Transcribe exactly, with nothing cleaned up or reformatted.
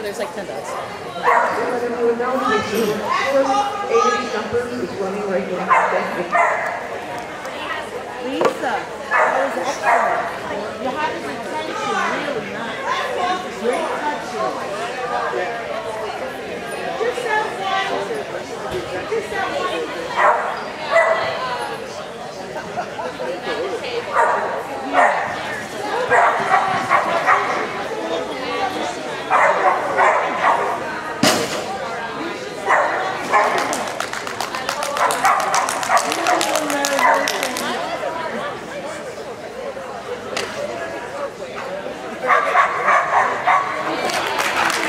there's like ten dots. Let everyone know the fourth A to B jumper is running right now. Thank you. Lisa, that was excellent. You have his attention really nice. Great touching.